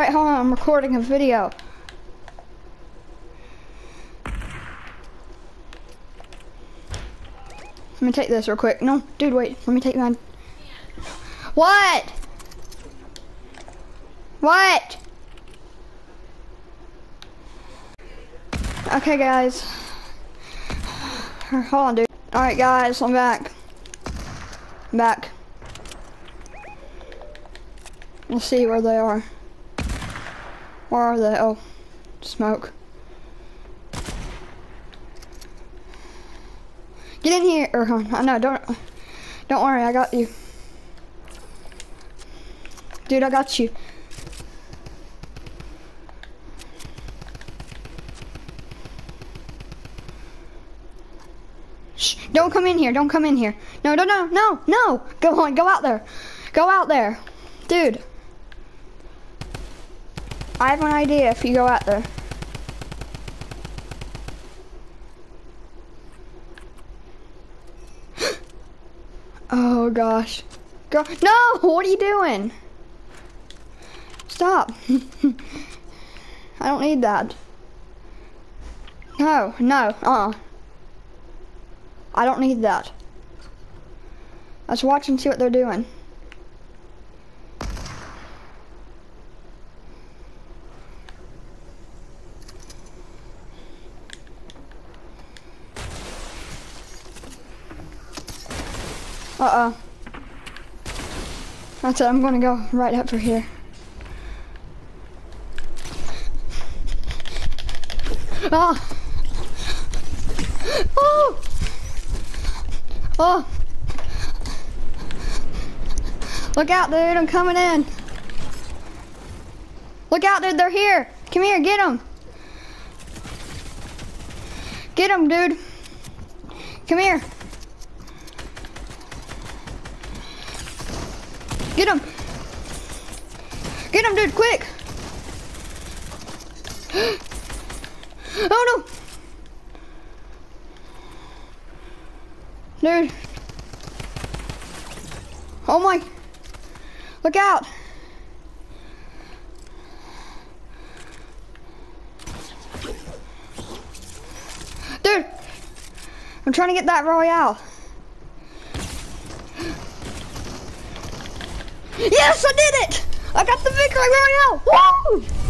Alright, hold on, I'm recording a video. Let me take this real quick. No, dude, wait. Let me take mine. What? What? Okay, guys. Hold on, dude. Alright, guys, I'm back. I'm back. Let's see where they are. Where are they? Oh, smoke. Get in here, or no, don't worry, I got you. Dude, I got you. Shh, don't come in here, don't come in here. No, no. Go on, go out there. Go out there. Dude. I have an idea if you go out there. Oh gosh. Go. No! What are you doing? Stop. I don't need that. No. I don't need that. Let's watch and see what they're doing. Uh-oh. That's it, I'm gonna go right up for here. Ah! Oh! Oh! Look out, dude, I'm coming in. Look out, dude, they're here. Come here, get them. Get them, dude. Come here. Get him! Get him, dude, quick! Oh no! Dude. Oh my! Look out! Dude! I'm trying to get that Royale. Yes, I did it! I got the victory royale! Woo!